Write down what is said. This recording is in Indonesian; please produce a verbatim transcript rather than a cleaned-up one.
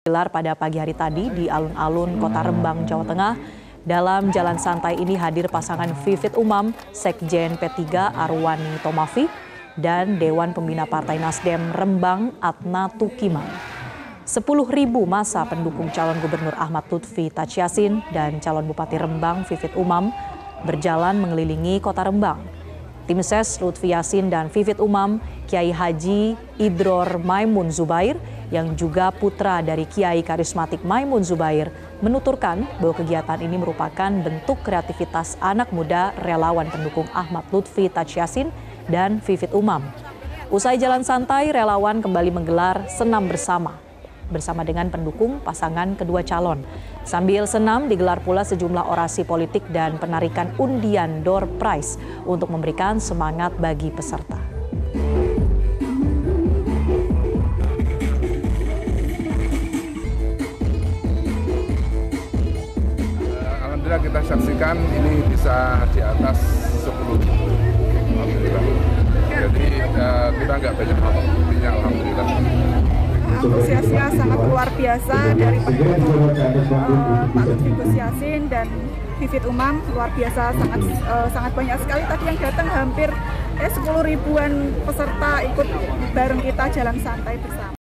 Gelar pada pagi hari tadi di alun-alun Kota Rembang, Jawa Tengah. Dalam jalan santai ini hadir pasangan Vivit Umam, Sekjen P tiga Arwani Tomafi, dan Dewan Pembina Partai Nasdem Rembang Atna Tukiman. sepuluh ribu massa pendukung calon Gubernur Ahmad Lutfi Tachiasin dan calon Bupati Rembang Vivit Umam berjalan mengelilingi Kota Rembang. Tim Ses Lutfi Yassin dan Vivit Umam, Kiai Haji Idror Maimun Zubair, yang juga putra dari Kiai Karismatik Maimun Zubair, menuturkan bahwa kegiatan ini merupakan bentuk kreativitas anak muda relawan pendukung Ahmad Lutfi Tachiasin dan Vivit Umam. Usai jalan santai, relawan kembali menggelar senam bersama bersama dengan pendukung pasangan kedua calon. Sambil senam digelar pula sejumlah orasi politik dan penarikan undian door prize untuk memberikan semangat bagi peserta. Alhamdulillah kita saksikan ini bisa di atas sepuluh ribu. Alhamdulillah. Jadi uh, kita nggak banyak apa buktinya, alhamdulillah. Antusiasnya sangat luar biasa dari pendukung uh, Pak Lutfi Gus Yassin dan Vivit Umam, luar biasa, sangat uh, sangat banyak sekali. Tadi yang datang hampir eh, sepuluh ribuan peserta ikut bareng kita jalan santai bersama.